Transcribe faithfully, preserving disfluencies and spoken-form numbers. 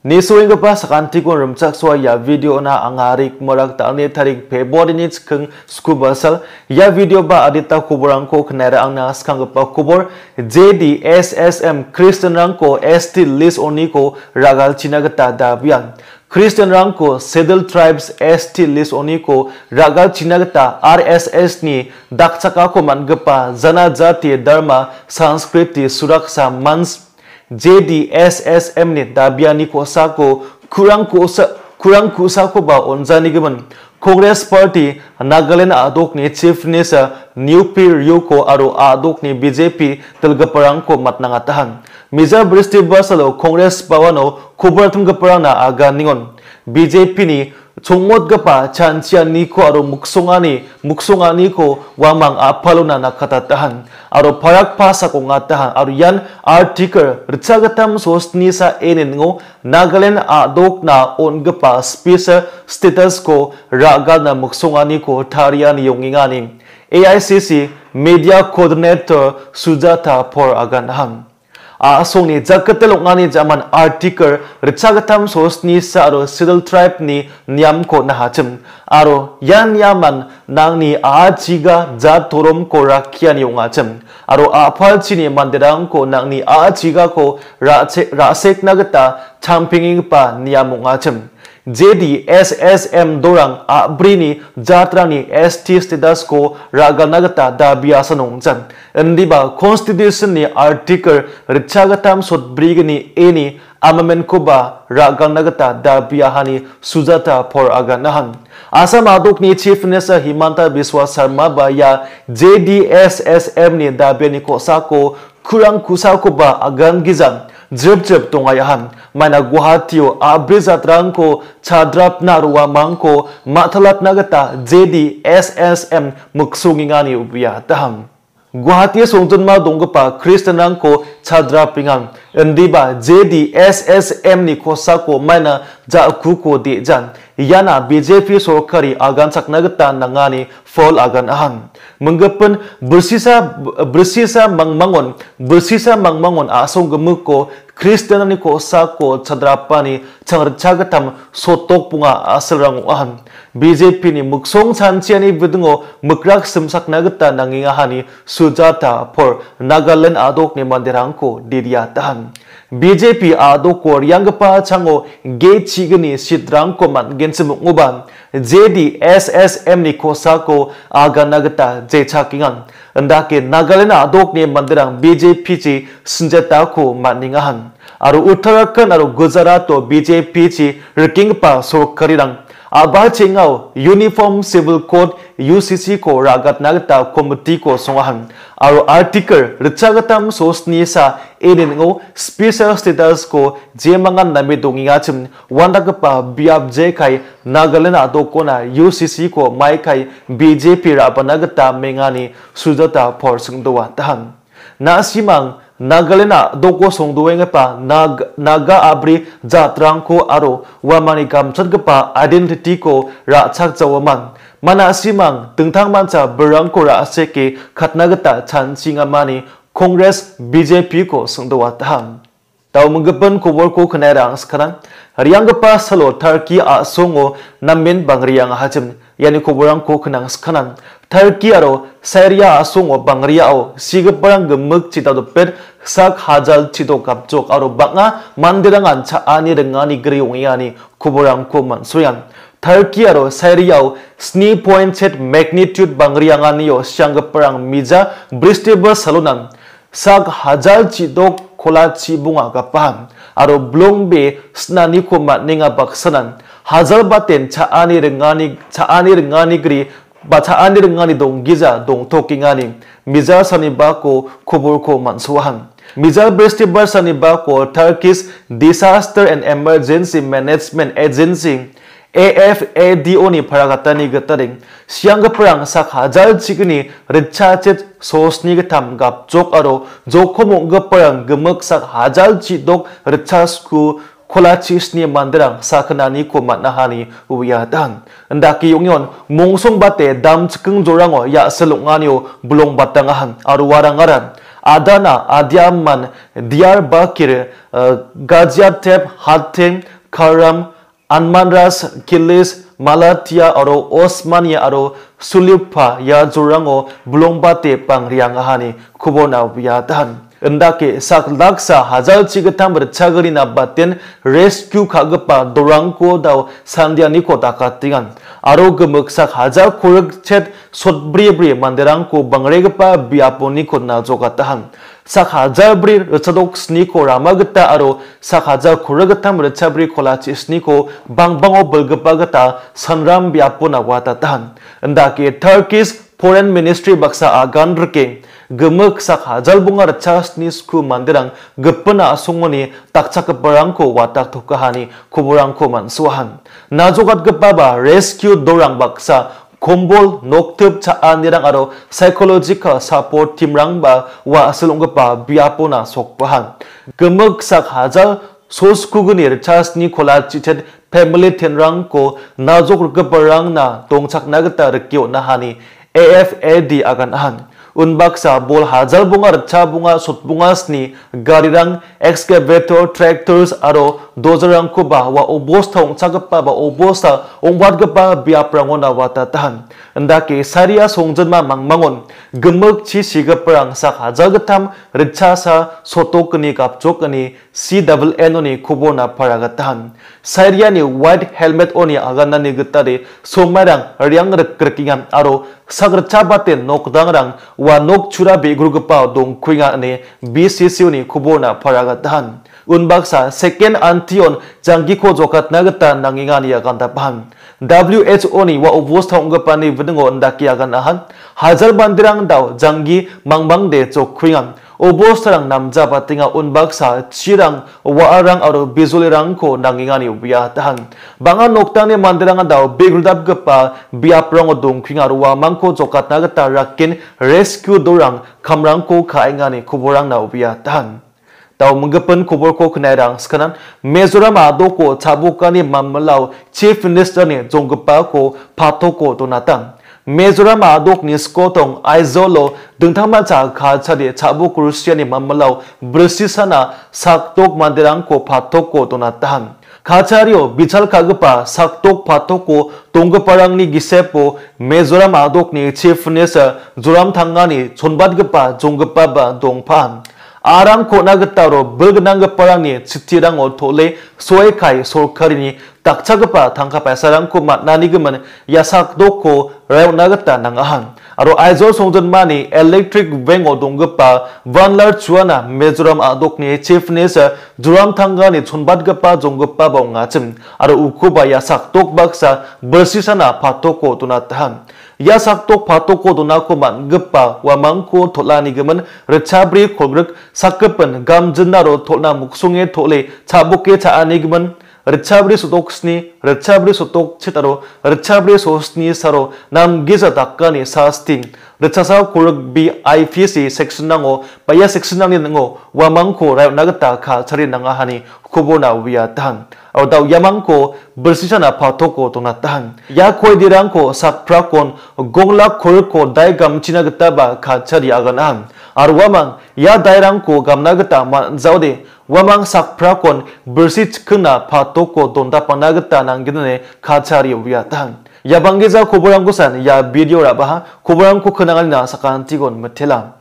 Niksoenggipa Sakantikon Rimchaksoa ya video na angarik Marak talni tarik Februari ni keng skubasal ya video ba adita kuborangko kenara ang naskanggipa kubor J D S S M Christian rangko S T list oniko ragal cinagata dabian Christian rangko Sedal tribes S T list oniko ragal cinagata R S S ni dakchaka ko manggipa zana jati dharma sanskriti suraksa mans J D S S M ni dabiani ko sako kurang kusa kurang kusa ko ba onjani gaman Congress Party Nagaland adok ni chief ni sa New Peer Yuko aro adok ni B J P telga parang ko matnangatahan Miza Bristi Basalo Congress bawano kubertum gaparang na aga ningon B J P ni Chongmot gapa chanchian niko aro muksungani muksungani ko wamang apalo na nakatatahan aro parak pasa ko ngatahan aro yan article ritsagatam sosni sa enin ngo Nagaland adok na on gapa special status ko ragal na muksungani ko tarian yongingani A I C C media coordinator Sujata por aganahan Asong ni jagkatalok nga ni jaman article ritsagatam sosni sa aro Sedal tribe ni niyam ko nahachim aro yan yaman nang ni aachiga jat torom ko rakyan yung achim aro apal chini manderang ko nang ni aachiga ko rasek nagata champinging pa niyam achim J D S S M dorang abri ni jatra ni S T status ko ragal nagata dabiasa nung jan Endi ba constitution ni article ritsagatam sot brigi ni eni amamen ko ba ragal nagata dabiyahani Sujata por aganahan Asam adok ni chief nesa Himanta Biswa Sarma ba ya J D S S M ni dabiani ko sako kurang kusako ba agan gizan Jeb-jeb tungayahan mana Guwahatiyo abri zatrang ko chadrap na ruwamang ko matalat nagata J D S S M muksungingani ubiyataham Guwahati sungtun ma donggapa Christian rang ko chadrapingan endi ba J D S S M ni kosako mana jaku ko di jan yana B J P sorkari agan saknagata nangani fall agan ahan menggepen bersisa bersisa mangmangon bersisa mangmangon asong gemuk ko Christian ni ko sako chadrapani changrchagatam sotok punga asrang ahan B J P ni muksong chanchiani bidungo mukrak simsak nagata nangingahani Sujata por Nagaland adok ni manderang ko didiyatahan B J P adok ko Jonggipa chango ge chigni sidrang ko man gensimunguban J D S S M ni ko sako aga nagata jechakingan andake Nagaland adok ni manderang B J P chi senjata ko maningahan aru Uttarakhand aru Gujarat to B J P chi Jonggipa sorkarirang Aba chingao Uniform Civil Code U C C ko ragat nagata committee ko songahan aro article ritsagatam sosni sa enin ngo special status ko jemangan namidong ingachim wandagpa biab je kai Nagaland adoko na U C C ko mai kai B J P rabanagata mengani Sujata por sungdowa tahan nasimang Nagaland doko songdoeng pa nag naga abri jatrang ko aro wamani kamchat pa identity ko ra chak jawaman mana simang tengtang mancha berang ko ra seke khatnagata chansinga mani Congress B J P ko songdowa taham taw menggepen ko bor ko khnarang sekarang Jonggipa salo Turkey a songo namin bangriyang hajim yani ko borang ko khnang sekarang Turkey aro Syria asongo bangria o sigaparang gemuk cita dopet sak hajal cito kapjok aro banga manderangan cha ani rengani griung yani kuborang ko mansoyan Turkey aro Syria o sni point set magnitude bangriangan yo sianggaparang mija bristable salunan sak hajal cito kola cibunga kapaham aro blongbe snani ko matninga baksanan hajal baten cha ani rengani cha ani rengani gri Baca andi dengan dong giza dong tokingani miza sanibako kuburko mansuhan miza bestibar sanibako Turkish Disaster and Emergency Management Agency A F A D O ni paragatani gataring sianggaparang sak hajal chigni richachet sosni gatam gap jok aro jokomo gaparang gemek sak hajal chidok richasku Kolachis ni manderang sakanani ko matnahani uyadan ndaki yongyon mongsong bate dam chkeng jorango ya selunganyo bulong batangahan aru warangaran Adana Adiaman Diyarbakir Gaziantep Hatay Karam, Anmanras, Kilis, Malatia aro Osmania aro Sulipa ya Zurango Blumbate pang riang ahani kubona wiyatahan. Endake sak laksa hazal cigetam bercagari na baten rescue kagapa dorangko daw sandianiko takatingan. Aro gemuk sak hazal kurek chet sotbri bri manderangko bangregapa biaponiko na jokatahan. Sak hazal bri recadok sniko ramagata aro sak hazal kuregatam recabri kolaci sniko bang bango belgepa gata sanram biapona watatahan. Endake Turkish Foreign Ministry baksa agan reke gemuk sak hazal bunga recas nisku manderang gepena asungoni takcak keperangko watak tukahani kuburangko mansuahan. Najokat gepaba rescue dorang baksa kombol noktep caan nirang aro psychological support tim rangba wa aselong gepa biapona sokpahan. Gemuk sak hazal soskuguni recas ni kola cicet family tenrangko najok geperang na tongcak nagata rekio nahani A F A D akan ahan. Unbaksa bol hazal bunga reca bunga sut bunga sni garirang excavator tractors aro dozerang ko ba wa obos thong chagpa ba obosa ongwat gapa biaprangona watatahan. Endake saria songjenma mangmangon gemuk chi sigaprang sak hazal gatam reca sa sotokni kapchokni C N N oni kubona paragatahan. Saria ni white helmet oni aganani getare somarang riang rekrekingan aro sagrcha baten nokdangrang wa nok chura begrugepa dong kuinga ne B C C ni kubona paragatahan. Unbaksa second antion janggiko jokat nagata nangingani akan tapahan. W H O ni wa obos thonggepa ni videngo ndaki akan ahan. Hazal bandirang daw janggi mangbangde chok kuingan. Obos tarang namja batinga unbaksa chirang waarang aro bizulirang ko nangingani wiyatahan. Banga noktang ni mandirang daw begrudap gepa biaprang dong kuinga ruwa mangko jokat nagata rakin rescue dorang kamrang ko kaingani kuburang na wiyatahan. Tau menggepen kubur ko kenairang sekanan Mizoram adoko cabukani mamlau Chief Minister ni Jonggipa ko patoko donatang. Mizoram adok ni skotong aizolo dengtang maca kacadi cabuk Rusia ni mamlau bersisana saktok mandirang ko patoko donatahan. Kacario bical kagapa saktok patoko tonggeparang ni gisepo Mizoram adok ni Chief Minister Zoram tangani chonbat gepa Jonggipa ba dongpan. Arang kona getaro bergenang geparang ni citirang otole soe kai sorkari ni takca gepa tangka pesarang ko matnani gemen yasak doko reu nageta nang ahan. Aro aizo songjen mani electric veng odong gepa vanlar cuana Mizoram adok ni chief nesa juram tangga ni chunbat gepa jong gepa bong ngacem. Aro ukuba yasak tok baksa bersisana patoko tunatahan. Yasak tok patoko donako man gepa wamangko tolani gemen recabri kolgrek sakepen gam jendaro tolna muksunge tole cabuke caani gemen recabri sotoksni recabri sotok citaro recabri sosni saro nam giza dakani sasting recasa kurek bi I P C section nango paya section nang nango wamangko rayo nagata ka cari nangahani kubona wiyatahan. Atau daw yamangko bersisana patoko tonatahan. Ya koi dirangko sak prakon gongla korko dai gam cina getaba ka cari aganahan. Ar wamang ya dairangko gamna geta manzaude wamang sak prakon bersih kena patoko dondapan nageta nang gene ka cari wiyatahan. Ya banggiza kuburangkusan ya video rabaha kuburangku kenangan na Sakantikon metela.